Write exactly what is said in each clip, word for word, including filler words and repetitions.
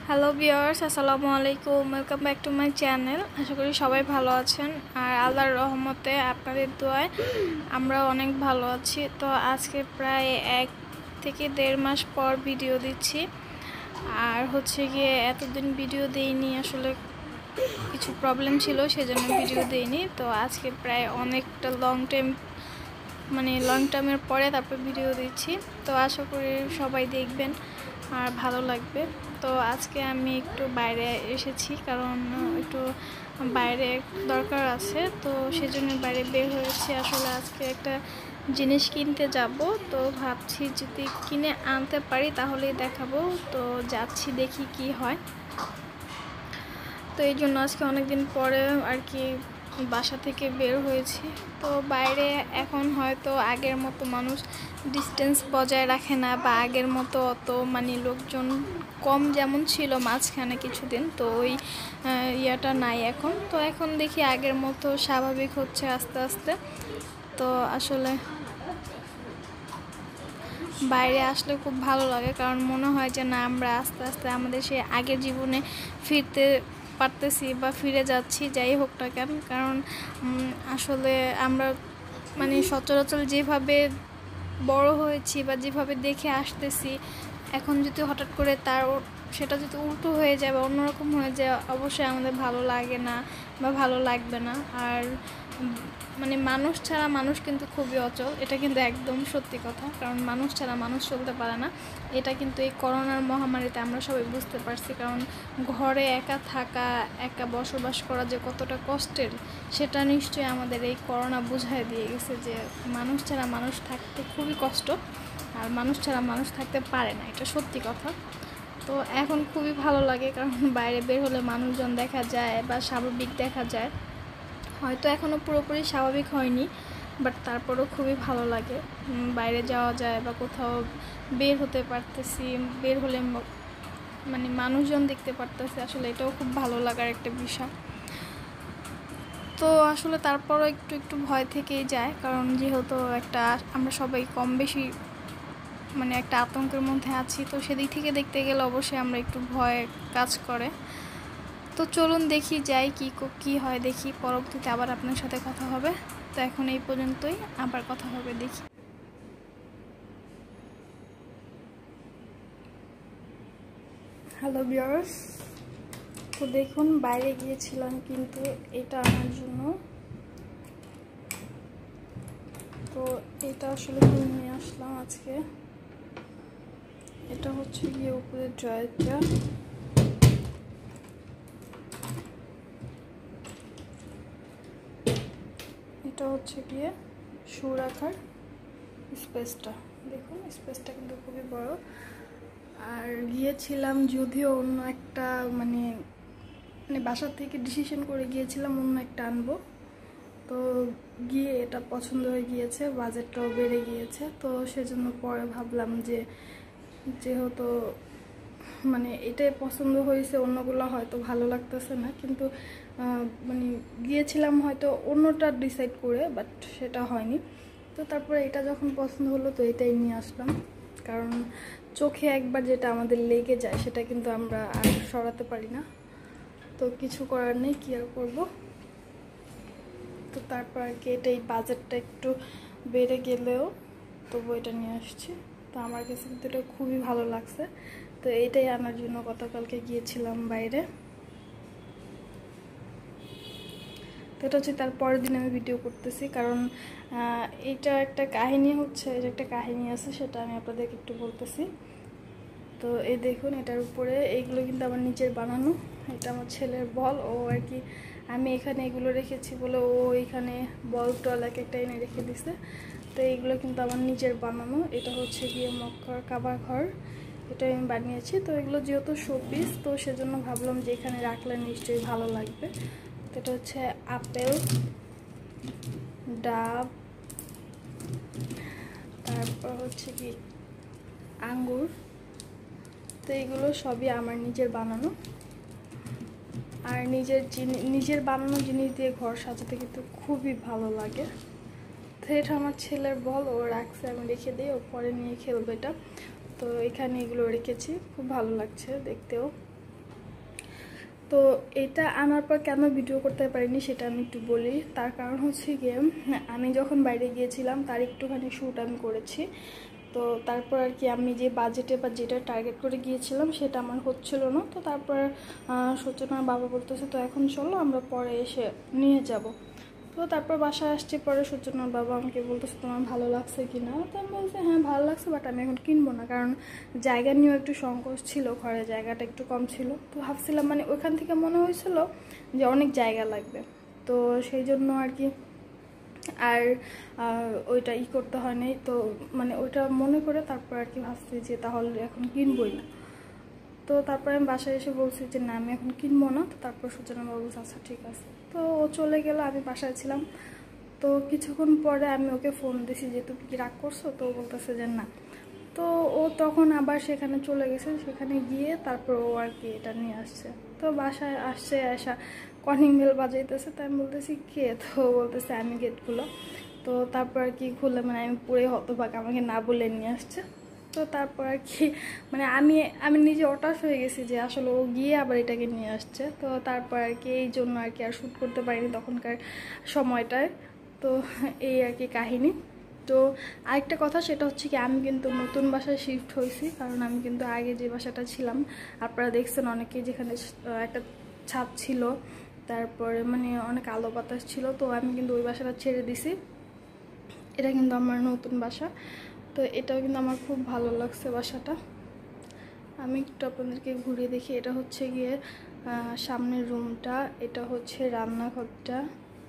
Hello viewers, আসসালামু আলাইকুম। Welcome back to my channel. আশা করি সবাই ভালো আছেন, আর আল্লাহর রহমতে আপনাদের দোয়ায় আমরা অনেক ভালো আছি। তো আজকে প্রায় এক থেকে দেড় মাস পর ভিডিও দিচ্ছি, আর হচ্ছে গিয়ে এতদিন ভিডিও দেইনি, আসলে কিছু প্রবলেম ছিল সেজন্য ভিডিও দেইনি। তো আজকে প্রায় অনেকটা লং টাইম মানে লং টাইমের পরে তারপর ভিডিও দিচ্ছি। তো আশা করি সবাই দেখবেন আর ভালো লাগবে। তো আজকে আমি একটু বাইরে এসেছি, কারণ একটু বাইরে দরকার আছে, তো সেজন্য বাইরে বের হয়েছি। আসলে আজকে একটা জিনিস কিনতে যাব, তো ভাবছি যদি কিনে আনতে পারি তাহলেই দেখাবো। তো যাচ্ছি, দেখি কি হয়। তো এই জন্য আজকে অনেকদিন পরে আর কি বাসা থেকে বের হয়েছি। তো বাইরে এখন হয়তো আগের মতো মানুষ ডিস্টেন্স বজায় রাখে না, বা আগের মতো অত মানে লোকজন কম যেমন ছিল মাঝখানে কিছুদিন, তো ওই ইয়াটা নাই এখন। তো এখন দেখি আগের মতো স্বাভাবিক হচ্ছে আস্তে আস্তে। তো আসলে বাইরে আসলে খুব ভালো লাগে, কারণ মনে হয় যে না, আমরা আস্তে আস্তে আমাদের সেই আগের জীবনে ফিরতে পারতেছি বা ফিরে যাচ্ছি, যাই হোক না কেন। কারণ আসলে আমরা মানে সচরাচর যেভাবে বড় হয়েছি বা যেভাবে দেখে আসতেছি, এখন যদি হঠাৎ করে তার সেটা যদি উল্টো হয়ে যায় বা অন্যরকম হয়ে যায়, অবশ্যই আমাদের ভালো লাগে না বা ভালো লাগবে না। আর মানে মানুষ ছাড়া মানুষ কিন্তু খুবই অচল, এটা কিন্তু একদম সত্যি কথা। কারণ মানুষ ছাড়া মানুষ চলতে পারে না, এটা কিন্তু এই করোনার মহামারীতে আমরা সবাই বুঝতে পারছি। কারণ ঘরে একা থাকা, একা বসবাস করা যে কতটা কষ্টের, সেটা নিশ্চয়ই আমাদের এই করোনা বুঝায় দিয়ে গেছে যে মানুষ ছাড়া মানুষ থাকতে খুবই কষ্ট, আর মানুষ ছাড়া মানুষ থাকতে পারে না, এটা সত্যি কথা। তো এখন খুবই ভালো লাগে, কারণ বাইরে বের হলে মানুষজন দেখা যায় বা স্বাভাবিক দেখা যায়। হয়তো এখনও পুরোপুরি স্বাভাবিক হয়নি, বাট তারপরেও খুবই ভালো লাগে। বাইরে যাওয়া যায় বা কোথাও বের হতে পারতেছি, বের হলে মানে মানুষজন দেখতে পারতেছি, আসলে এটাও খুব ভালো লাগার একটা বিষয়। তো আসলে তারপরও একটু একটু ভয় থেকেই যায়, কারণ যেহেতু একটা আমরা সবাই কম বেশি মানে একটা আতঙ্কের মধ্যে আছি, তো সেদিক থেকে দেখতে গেলে অবশ্যই আমরা একটু ভয় কাজ করে। তো চলুন দেখি যাই কি কি হয়, দেখি পরবর্তীতে আবার আপনার সাথে কথা হবে। তো এখন এই পর্যন্তই, আবার কথা হবে, দেখি। হ্যালো ভিউয়ার্স, তো দেখুন বাইরে গিয়েছিলাম কিন্তু এটা আনার জন্য। তো এটা আসলে কিনে নিয়ে আসলাম আজকে। এটা হচ্ছে গিয়ে উপরের ড্রয়ারটা, এটা হচ্ছে গিয়ে শু রাখার স্পেসটা। দেখুন স্পেসটা কিন্তু খুবই বড়। আর গিয়েছিলাম যদিও অন্য একটা মানে মানে বাসার থেকে ডিসিশন করে গিয়েছিলাম অন্য একটা আনবো, তো গিয়ে এটা পছন্দ হয়ে গিয়েছে, বাজেটটাও বেড়ে গিয়েছে। তো সেজন্য পরে ভাবলাম যে যেহেতু মানে এটাই পছন্দ হয়েছে, অন্যগুলো হয়তো ভালো লাগতেছে না, কিন্তু মানে গিয়েছিলাম হয়তো অন্যটা ডিসাইড করে, বাট সেটা হয়নি। তো তারপরে এটা যখন পছন্দ হলো তো এটাই নিয়ে আসলাম। কারণ চোখে একবার যেটা আমাদের লেগে যায় সেটা কিন্তু আমরা আর সরাতে পারি না, তো কিছু করার নেই, কি আর করবো। তো তারপর আর কি এটা এই বাজেটটা একটু বেড়ে গেলেও তবু এটা নিয়ে আসছি। তো আমার কাছে কিন্তু এটা খুবই ভালো লাগছে, তো এটাই আনার জন্য গতকালকে গিয়েছিলাম বাইরে। তো এটা হচ্ছে তার পরের দিন আমি ভিডিও করতেছি, কারণ এটা একটা কাহিনী হচ্ছে, এটা একটা কাহিনী আছে, সেটা আমি আপনাদেরকে একটু বলতেছি। তো এই দেখুন এটার উপরে এইগুলো কিন্তু আমার নিজের বানানো, এটা আমার ছেলের বল। ও আর কি আমি এখানে এগুলো রেখেছি বলে ও এখানে বল টল এক একটা এনে রেখে দিছে। তো এইগুলো কিন্তু আমার নিজের বানানো। এটা হচ্ছে গিয়ে মক্কার কাবা ঘর, এটা আমি বানিয়েছি। তো এগুলো যেহেতু শোপিস, তো সেজন্য ভাবলাম যে এখানে রাখলে নিশ্চয়ই ভালো লাগবে। তো এটা হচ্ছে আপেল, ডাব, তারপর হচ্ছে কি আঙ্গুর। তো এগুলো সবই আমার নিজের বানানো, আর নিজের জিনিস নিজের বানানো জিনিস দিয়ে ঘর সাজাতে কিন্তু খুবই ভালো লাগে। তো এটা আমার ছেলের বল, ও রাখছে, আমি রেখে দিই, ও পরে নিয়ে খেলবে এটা। তো এখানে এগুলো রেখেছি, খুব ভালো লাগছে দেখতেও। তো এটা আনার পর কেন ভিডিও করতে পারিনি সেটা আমি একটু বলি। তার কারণ হচ্ছে গিয়ে আমি যখন বাইরে গিয়েছিলাম তার একটুখানি শ্যুট আমি করেছি। তো তারপর আর কি আমি যে বাজেটে বা যেটা টার্গেট করে গিয়েছিলাম সেটা আমার হচ্ছিল না। তো তারপর সূচনার বাবা বলতেছে তো এখন চলো আমরা পরে এসে নিয়ে যাব। তো তারপর বাসায় আসছে পরে সূচনার বাবা আমাকে বলতেছে তোমার ভালো লাগছে কি না। তো আমি বলছি হ্যাঁ ভালো লাগছে, বাট আমি এখন কিনবো না, কারণ জায়গা নিয়েও একটু সংকোচ ছিল, ঘরে জায়গাটা একটু কম ছিল। তো ভাবছিলাম মানে ওইখান থেকে মনে হয়েছিল যে অনেক জায়গা লাগবে, তো সেই জন্য আর কি আর ওইটা ই করতে হয় নাই। তো মানে ওইটা মনে করে তারপর আর কি ভাবছি যে তাহলে এখন কিনবই না। তো তারপরে আমি বাসায় এসে বলছি যে না আমি এখন কিনবো না। তো তারপর সূচনা বাবু বলছে আচ্ছা ঠিক আছে। তো ও চলে গেল, আমি বাসায় ছিলাম। তো কিছুক্ষণ পরে আমি ওকে ফোন দিছি যে তুমি কি রাগ করছো, তো ও বলতেছে যে না। তো ও তখন আবার সেখানে চলে গেছে, সেখানে গিয়ে তারপর ও আর কি এটা নিয়ে আসছে। তো বাসায় আসছে, আসা কলিং বেল বাজাইতেছে। তো আমি বলতেছি কে, তো বলতেছে আমি গেটগুলো। তো তারপর আর কি খুলে মানে আমি পুরো হতবাক, আমাকে না বলে নিয়ে আসছে। তো তারপর আর কি মানে আমি আমি নিজে হতাশ হয়ে গেছি যে আসলে ও গিয়ে আবার এটাকে নিয়ে আসছে। তো তারপর আর কি এই জন্য আর কি আর শ্যুট করতে পারিনি তখনকার সময়টায়। তো এই আর কি কাহিনী। তো আরেকটা কথা সেটা হচ্ছে কি আমি কিন্তু নতুন বাসায় শিফট হয়েছি, কারণ আমি কিন্তু আগে যে বাসাটা ছিলাম আপনারা দেখছেন অনেকেই, যেখানে একটা ছাদ ছিল, তারপরে মানে অনেক আলো বাতাস ছিল। তো আমি কিন্তু ওই বাসাটা ছেড়ে দিছি, এটা কিন্তু আমার নতুন বাসা। তো এটাও কিন্তু আমার খুব ভালো লাগছে বাসাটা। আমি একটু আপনাদেরকে ঘুরিয়ে দেখি। এটা হচ্ছে গিয়ে সামনের রুমটা, এটা হচ্ছে রান্নাঘরটা।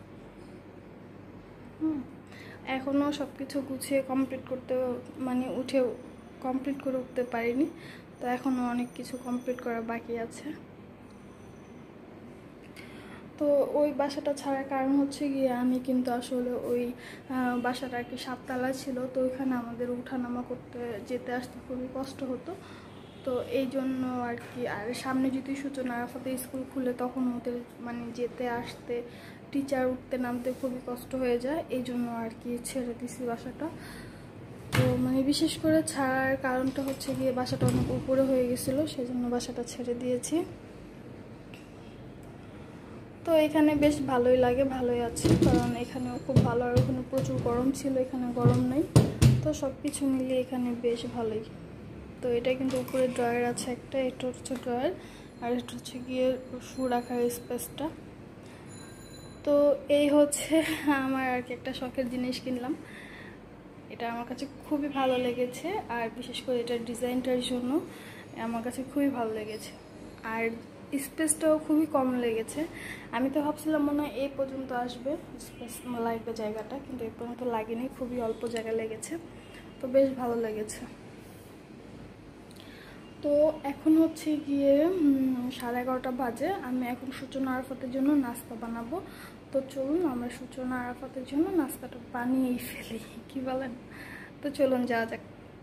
হুম এখনও সব কিছু গুছিয়ে কমপ্লিট করতে মানে উঠে কমপ্লিট করে উঠতে পারিনি। তো এখনও অনেক কিছু কমপ্লিট করা বাকি আছে। তো ওই বাসাটা ছাড়ার কারণ হচ্ছে গিয়ে আমি কিন্তু আসলে ওই বাসাটা আর কি সাততলা ছিল। তো ওইখানে আমাদের উঠানামা করতে যেতে আসতে খুবই কষ্ট হতো। তো এই জন্য আর কি, আর সামনে যদি সূচনা আরাফাতে স্কুল খুলে তখন ওদের মানে যেতে আসতে টিচার উঠতে নামতে খুবই কষ্ট হয়ে যায়, এই জন্য আর কি ছেড়ে দিছি বাসাটা। তো মানে বিশেষ করে ছাড়ার কারণটা হচ্ছে গিয়ে বাসাটা অনেক উপরে হয়ে গেছিলো, সেই জন্য বাসাটা ছেড়ে দিয়েছি। তো এখানে বেশ ভালোই লাগে, ভালোই আছে, কারণ এখানেও খুব ভালো, আর ওখানে প্রচুর গরম ছিল, এখানে গরম নেই। তো সব কিছু মিলিয়ে এখানে বেশ ভালোই। তো এটা কিন্তু উপরে ড্রয়ার আছে একটা, এটা হচ্ছে ড্রয়ার, আর এটা হচ্ছে গিয়ে শু রাখার স্পেসটা। তো এই হচ্ছে আমার আর কি একটা শখের জিনিস কিনলাম, এটা আমার কাছে খুবই ভালো লেগেছে। আর বিশেষ করে এটার ডিজাইনটার জন্য আমার কাছে খুবই ভালো লেগেছে, আর স্পেসটাও খুবই কম লেগেছে। আমি তো ভাবছিলাম মনে হয় এই পর্যন্ত আসবে স্পেস লাগবে জায়গাটা, কিন্তু এই পর্যন্ত লাগেনি, খুবই অল্প জায়গা লেগেছে। তো বেশ ভালো লেগেছে। তো এখন হচ্ছে গিয়ে সাড়ে এগারোটা বাজে, আমি এখন সূচনা আরাফাতের জন্য নাস্তা বানাবো। তো চলুন আমরা সূচনা আরাফাতের জন্য নাস্তাটা বানিয়েই ফেলি, কি বলেন? তো চলুন যাওয়া যাক।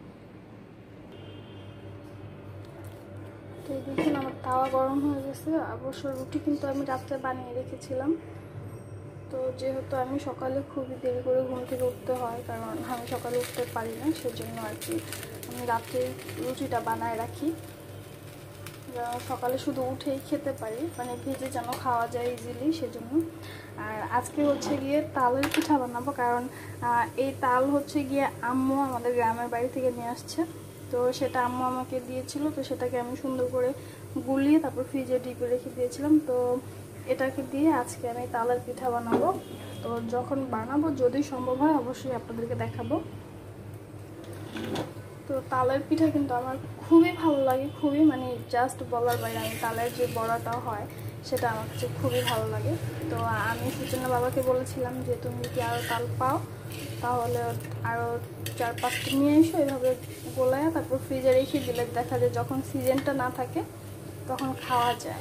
তো দেখুন আমার তাওয়া গরম হয়ে গেছে। অবশ্য রুটি কিন্তু আমি রাত্রে বানিয়ে রেখেছিলাম। তো যেহেতু আমি সকালে খুবই দেরি করে ঘুম থেকে উঠতে হয়, কারণ আমি সকালে উঠতে পারি না, সেজন্য আর কি আমি রাত্রে রুটিটা বানায় রাখি, সকালে শুধু উঠেই খেতে পারি, মানে ভেজে যেন খাওয়া যায় ইজিলি, সেজন্য। আর আজকে হচ্ছে গিয়ে তালের পিঠা বানাবো, কারণ এই তাল হচ্ছে গিয়ে আম্মু আমাদের গ্রামের বাড়ি থেকে নিয়ে আসছে। তো সেটা আম্মু আমাকে দিয়েছিল, তো সেটাকে আমি সুন্দর করে গুলিয়ে তারপর ফ্রিজে ডিপে রেখে দিয়েছিলাম। তো এটাকে দিয়ে আজকে আমি তালের পিঠা বানাবো। তো যখন বানাবো যদি সম্ভব হয় অবশ্যই আপনাদেরকে দেখাবো। তো তালের পিঠা কিন্তু আমার খুবই ভালো লাগে, খুবই মানে জাস্ট বলার বাইরে। আমি তালের যে বড়াটা হয় সেটা আমার কাছে খুবই ভালো লাগে। তো আমি সূচনা বাবাকে বলেছিলাম যে তুমি যদি আরও তাল পাও তাহলে আরও চার পাঁচটা নিয়ে এসো, এভাবে গোলায় তারপর ফ্রিজে রেখে দিলে দেখা যায় যখন সিজনটা না থাকে তখন খাওয়া যায়।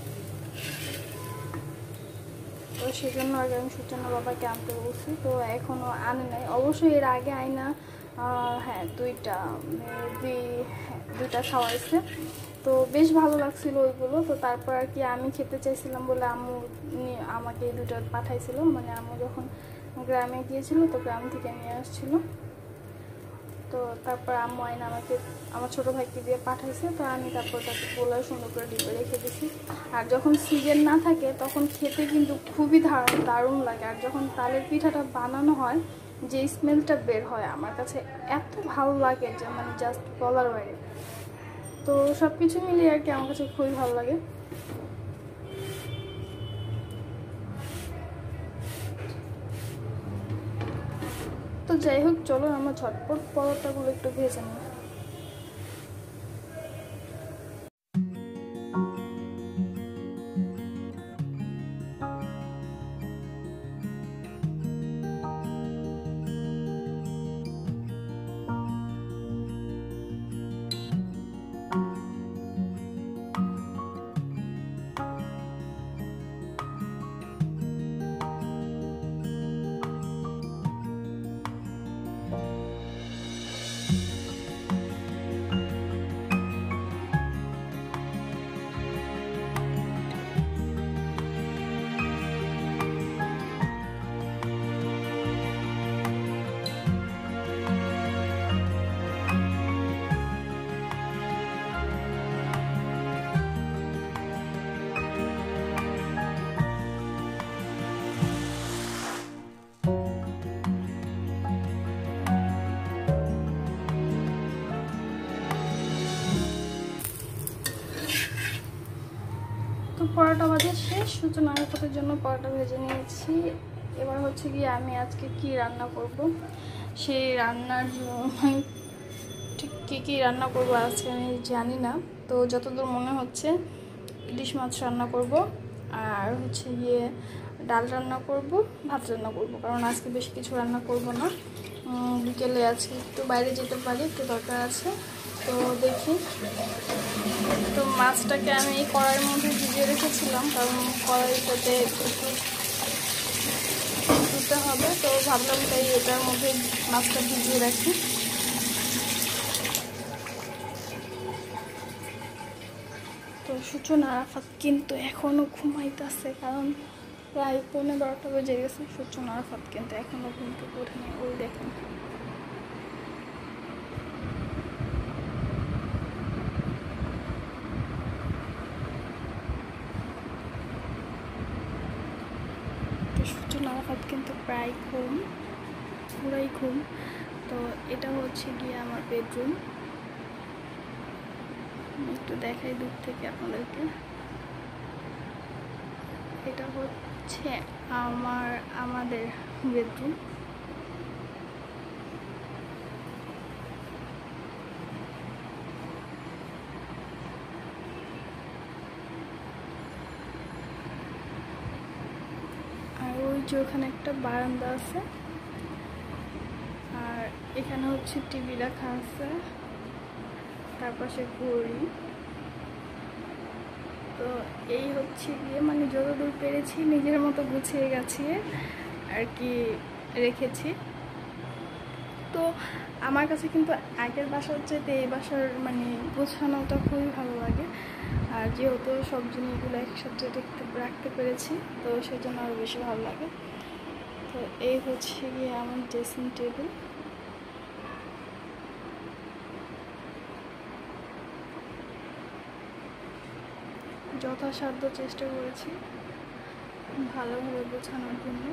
তো সেজন্য আগে আমি সূচনা বাবাকে আনতে বলছি, তো এখনও আনে নাই। অবশ্যই এর আগে আয়না হ্যাঁ দুইটা দুই দুইটা খাওয়াইছে, তো বেশ ভালো লাগছিল ওইগুলো। তো তারপর আর কি আমি খেতে চাইছিলাম বলে আম্মু আমাকে এই দুটো পাঠাইছিল, মানে আম্মু যখন গ্রামে গিয়েছিল তো গ্রাম থেকে নিয়ে আসছিল। তো তো তারপর আম্মু আইন আমাকে আমার ছোটো ভাইকে দিয়ে পাঠাইছে, তো আমি তারপর তাকে পোলাও সুন্দর করে ডিপে রেখে দিছি। আর যখন সিজন না থাকে তখন খেতে কিন্তু খুবই দারুণ লাগে। আর যখন তালের পিঠাটা বানানো হয় যে স্মেলটা বের হয় আমার কাছে এত ভালো লাগে যে মানে জাস্ট বলার বাইরে। তো সব কিছু মিলিয়ে আর কি আমার কাছে খুবই ভালো লাগে। তো যাই হোক, চলো আমরা ঝটপট পরোটাগুলো একটু ভেজে নিই। তো পরোটা ভাজা শেষ, সূচনা আরাফাতের জন্য পরোটা ভেজে নিয়েছি। এবার হচ্ছে গিয়ে আমি আজকে কি রান্না করব, সেই রান্নার ঠিক কী কী রান্না করব আজকে আমি জানি না। তো যতদূর মনে হচ্ছে ইলিশ মাছ রান্না করব, আর হচ্ছে গিয়ে ডাল রান্না করব, ভাত রান্না করব, কারণ আজকে বেশি কিছু রান্না করব না। বিকেলে আজকে একটু বাইরে যেতে পারি, একটু দরকার আছে, তো দেখি। তো মাছটাকে আমি এই কড়াইয়ের মধ্যে ভিজিয়ে রেখেছিলাম, কারণ কড়াইটাতে একটু ধুতে হবে, তো ভাবলাম তাই এটার মধ্যে মাছটা ভিজিয়ে রাখি। তো সূচনা আরাফাত কিন্তু এখনও ঘুমাইতেছে, কারণ প্রায় পৌনে বারোটা বেজে গেছে। সূচনা আরাফাত কিন্তু এখনও ঘুম থেকে ওঠে নেই, ওই দেখেন। সূচনা আরাফাত কিন্তু প্রায় ঘুম, পুরাই ঘুম। তো এটা হচ্ছে গিয়ে আমার বেডরুম, একটু দেখাই দূর থেকে আপনাদেরকে। এটা হচ্ছে আমার আমাদের বেডরুম। আর ওই যে ওখানে একটা বারান্দা আছে, আর এখানে হচ্ছে টিভি রাখা আছে, তার পাশে ঘড়ি। তো এই হচ্ছে গিয়ে মানে যতদূর পেরেছি নিজের মতো গুছিয়ে গাছিয়ে আর কি রেখেছি। তো আমার কাছে কিন্তু আগের বাসার চাইতে এই বাসার মানে গোছানোটা খুবই ভালো লাগে। আর যেহেতু সব জিনিসগুলো একসাথে দেখতে রাখতে পেরেছি, তো সেই জন্য আরও বেশি ভালো লাগে। তো এই হচ্ছে গিয়ে আমার ড্রেসিং টেবিল। যথাসাধ্য চেষ্টা করেছি ভালোভাবে গোছানোর জন্য।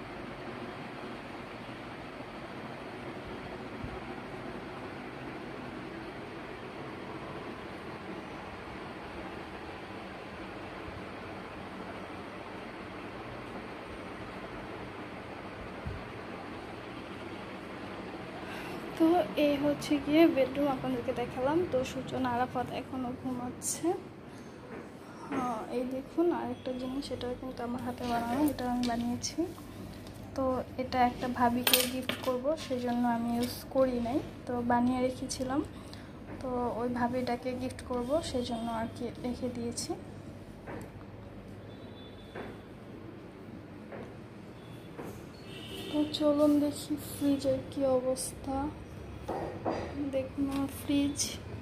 তো এই হচ্ছে গিয়ে বেডরুম আপনাদেরকে দেখালাম। তো সূচনা আরাফাত এখনও ঘুমাচ্ছে। এই দেখুন আরেকটা জিনিস, এটা কিন্তু আমার হাতে বানানো, এটা আমি বানিয়েছি। তো এটা একটা ভাবিকে গিফট করব, সেই জন্য আমি ইউজ করি নাই, তো বানিয়ে রেখেছিলাম। তো ওই ভাবিটাকে গিফট করব, সেই জন্য আর কি রেখে দিয়েছি। তো চলুন দেখি ফ্রিজের কি অবস্থা। দেখুন আমার ফ্রিজ,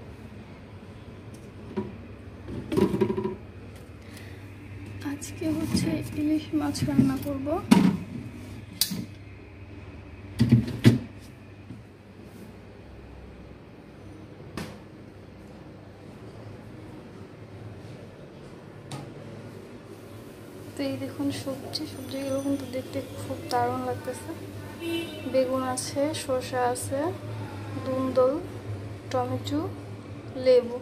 আজকে হচ্ছে ইলিশ মাছ রান্না করব। তো এই দেখুন সবজি সবজিগুলো কিন্তু দেখতে খুব দারুণ লাগতেছে। বেগুন আছে, শসা আছে, দুন্দল, টমেটো, লেবু।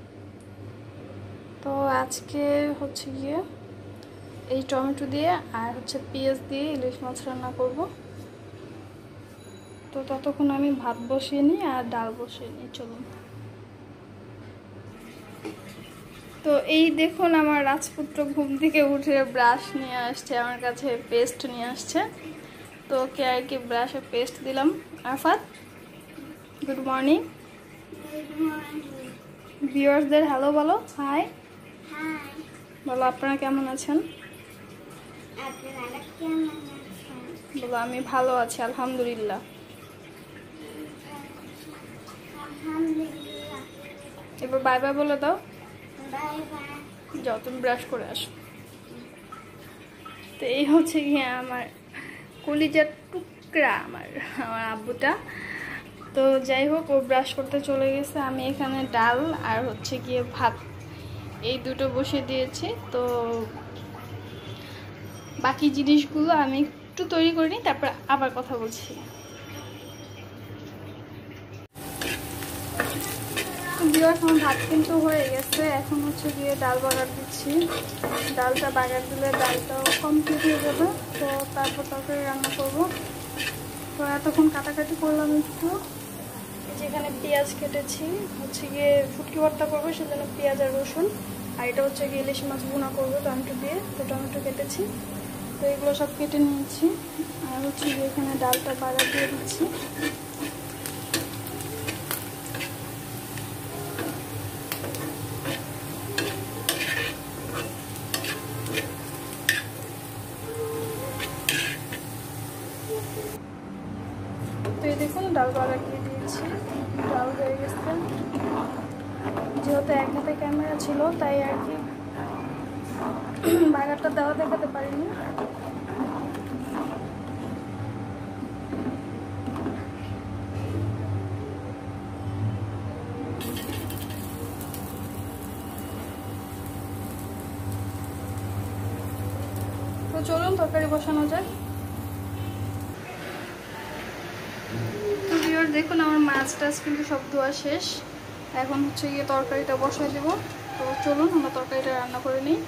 তো আজকে হচ্ছে গিয়ে এই টমেটো দিয়ে আর হচ্ছে পেঁয়াজ দিয়ে ইলিশ মাছ রান্না করব। তো ততক্ষণ আমি ভাত বসিয়ে নিই আর ডাল বসিয়ে নিই, চলুন। তো এই দেখুন আমার রাজপুত্র ঘুম থেকে উঠে ব্রাশ নিয়ে আসছে, আমার কাছে পেস্ট নিয়ে আসছে। তো ওকে আর কি ব্রাশে পেস্ট দিলাম। Arafat, good morning. ভিউয়ার্সদের হ্যালো বলো, হাই বলো, আপনারা কেমন আছেন? বলো আমি ভালো আছি আলহামদুলিল্লাহ। এবার বাই বাই বলে দাও। যাও তুমি ব্রাশ করে আসো। তো এই হচ্ছে গিয়ে আমার কলিজার টুকরা, আমার আমার আব্বুটা। তো যাই হোক, ও ব্রাশ করতে চলে গেছে। আমি এখানে ডাল আর হচ্ছে গিয়ে ভাত এই দুটো বসিয়ে দিয়েছি। তো বাকি জিনিসগুলো আমি একটু তৈরি করে নিই, তারপর আবার কথা বলছি। এখন ভাত কিন্তু হয়ে গেছে, এখন হচ্ছে গিয়ে ডাল বাগার দিচ্ছি। ডালটা বাগার দিলে ডালটাও কমপ্লিট হয়ে যাবে। তো তারপর তরকারি রান্না করব। তো এতক্ষণ কাটাকাটি করলাম একটু। যেখানে পেঁয়াজ কেটেছি, হচ্ছে গিয়ে ফুটকি ভর্তা করবো, সেজন্য পেঁয়াজ আর রসুন। আর এটা হচ্ছে গিয়ে ইলিশ মাছ ভুনা করবো টমেটো দিয়ে। তো টমেটো কেটেছি, তো এগুলো সব কেটে নিয়েছি। আর হচ্ছে গিয়ে এখানে ডালটা বাগার দিয়ে দিচ্ছি। তো এই দেখুন ডাল বাগার দিয়ে দিয়েছি, ডাল হয়ে গেছে। যেহেতু এক হাতে ক্যামেরা ছিল তাই আর কি বাগারটা দেওয়া দেখাতে পারিনি। তো চলুন তরকারি বসানো যাক। দেখুন আমার মাছ টাছ কিন্তু সব ধোয়া শেষ। এখন হচ্ছে গিয়ে তরকারিটা বসাই দেবো। তো চলুন আমরা তরকারিটা রান্না করে নিই।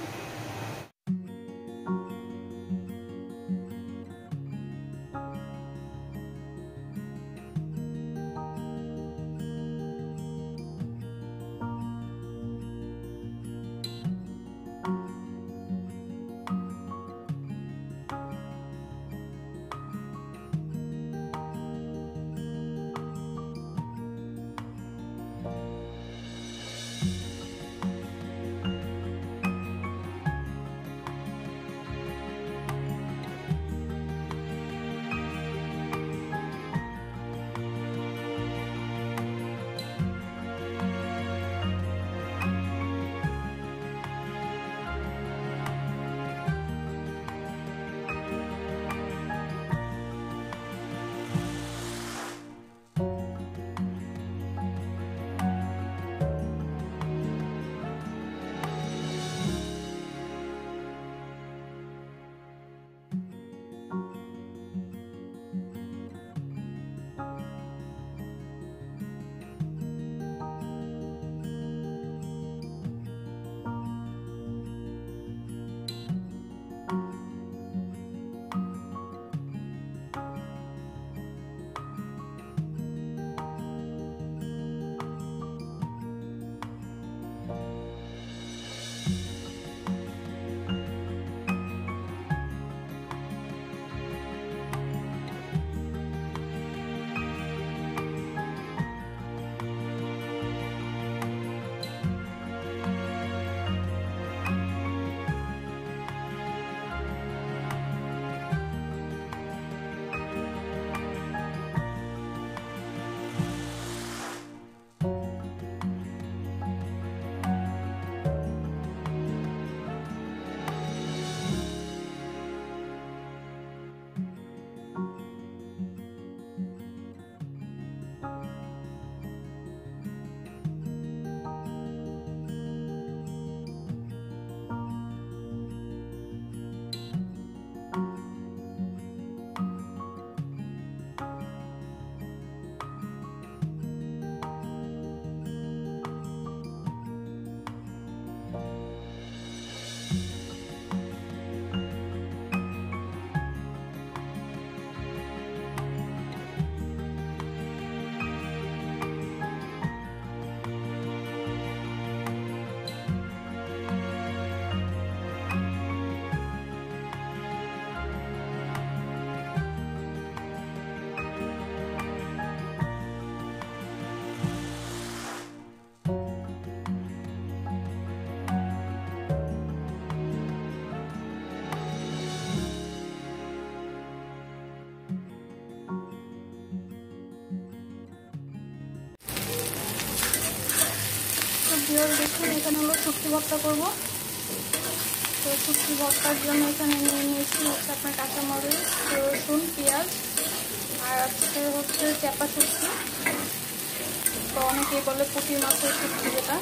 ভিউয়ার্স দেখুন এখানে হলো শুটকি ভর্তা করবো। তো শুটকি ভর্তার জন্য এখানে নিয়ে নিয়েছি হচ্ছে আপনার কাঁচামরিচ, রসুন, পেঁয়াজ আর আজকে হচ্ছে চাপা শুটকি, তো অনেকেই বলে পুঁটি মাছের শুটকি যেটা।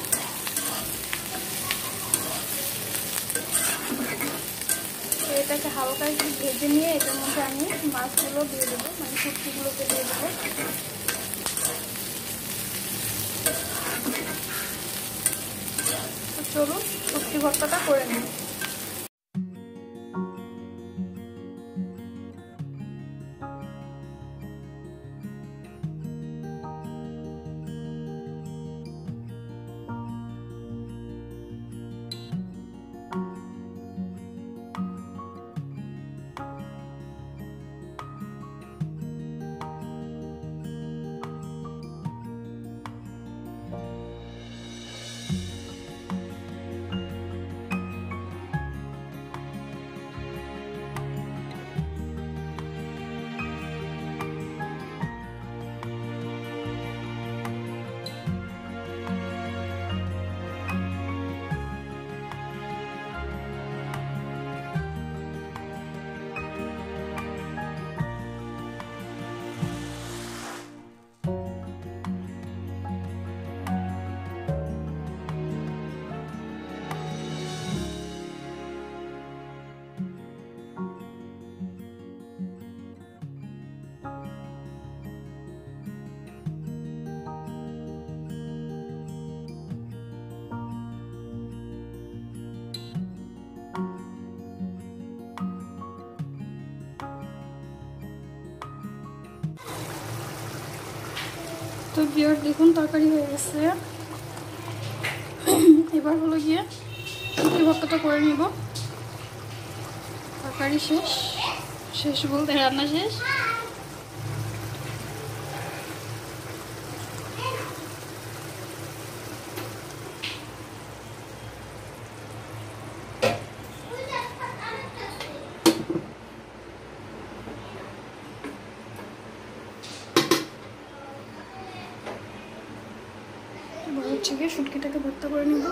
তো এটাকে হালকা একটু ভেজে নিয়ে এটার মধ্যে আমি মাছগুলো দিয়ে দেবো, মানে শুটকিগুলোকে দিয়ে দেবো। তো চলুন শুটকি ভর্তাটা করে নিই। তো ভিউয়ার্স দেখুন তরকারি হয়ে গেছে, এবার হলো গিয়ে শুটকি ভর্তাটা করে নিব। তরকারি শেষ, শেষ বলতে রান্না শেষ। হচ্ছে গিয়ে শুটকিটাকে ভর্তা করে নিব।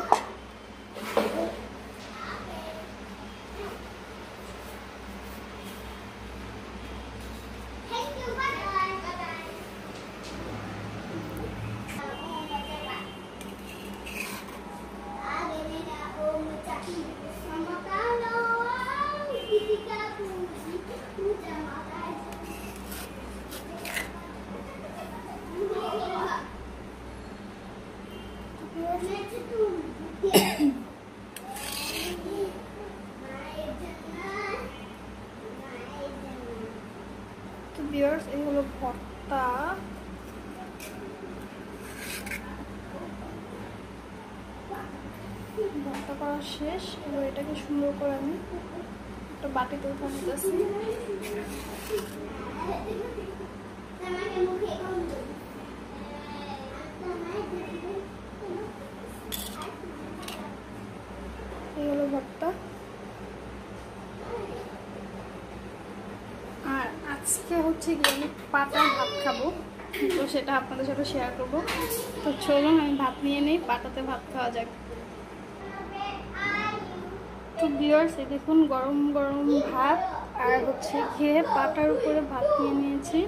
তো ভিউয়ার্স এই হলো ভর্তা। ভর্তা করা শেষ, এবার এটাকে সুন্দর করে আমি একটা বাটিতে উঠে নিতেছি। এই হলো ভর্তা। আর আজকে হচ্ছে গিয়ে আমি পাটার ভাত খাবো, তো সেটা আপনাদের সাথে শেয়ার করবো। তো চলুন আমি ভাত নিয়ে নিই, পাটাতে ভাত খাওয়া যাক। তো ভিউয়ার্স এই দেখুন গরম গরম ভাত আর হচ্ছে খেয়ে পাটার উপরে ভাত নিয়ে নিয়েছি।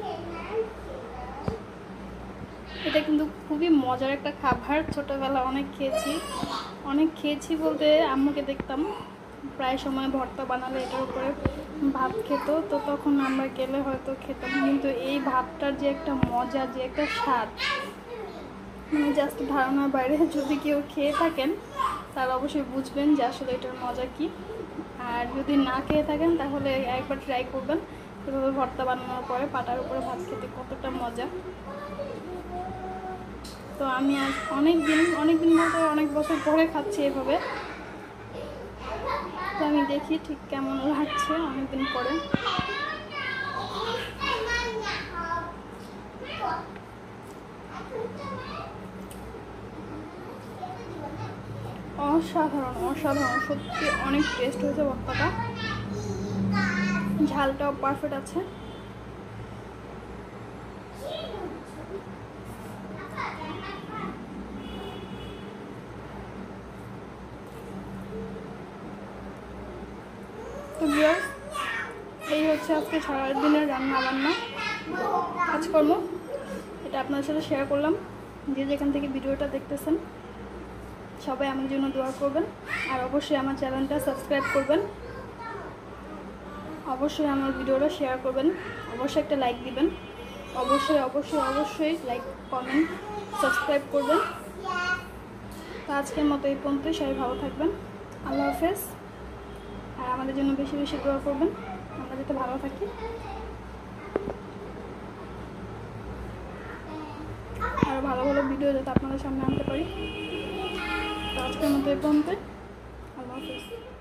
এটা কিন্তু খুবই মজার একটা খাবার, ছোটবেলা অনেক খেয়েছি। অনেক খেয়েছি বলতে আম্মুকে দেখতাম প্রায় সময় ভর্তা বানালে এটার উপরে ভাত খেত, তো তখন আমরা গেলে হয়তো খেতাম। কিন্তু এই ভাতটার যে একটা মজা, যে একটা স্বাদ, মানে জাস্ট ধারণার বাইরে। যদি কেউ খেয়ে থাকেন তাহলে অবশ্যই বুঝবেন যে আসলে এটার মজা কি। আর যদি না খেয়ে থাকেন তাহলে একবার ট্রাই করবেন এভাবে ভর্তা বানানোর পরে পাটার উপরে ভাত খেতে কতটা মজা। তো আমি আজ অনেক দিন অনেক দিন বলতে অনেক বছর পরে খাচ্ছি এভাবে। তো আমি দেখি ঠিক কেমন লাগছে অনেকদিন পরে। অসাধারণ অসাধারণ সত্যি অনেক টেস্ট হয়েছে ভর্তাটা, ঝালটাও পারফেক্ট আছে। তো ভিউয়ার্স, এই হচ্ছে আজকে সারাদিনের রান্না বান্না কাজকর্ম, এটা আপনাদের সাথে শেয়ার করলাম। যে যেখান থেকে ভিডিওটা দেখতেছেন সবাই আমার জন্য দোয়া করবেন, আর অবশ্যই আমার চ্যানেলটা সাবস্ক্রাইব করবেন, অবশ্যই আমার ভিডিওটা শেয়ার করবেন, অবশ্যই একটা লাইক দিবেন, অবশ্যই অবশ্যই অবশ্যই লাইক কমেন্ট সাবস্ক্রাইব করবেন। তো আজকের মতো এই পর্যন্তই, সবাই ভালো থাকবেন, আল্লাহ হাফেজ। আর আমাদের জন্য বেশি বেশি দোয়া করবেন, আমরা যাতে ভালো থাকি, আর ভালো ভালো ভিডিও যাতে আপনাদের সামনে আনতে পারি। তো আজকের মতো এই পর্যন্তই, আল্লাহ হাফেজ।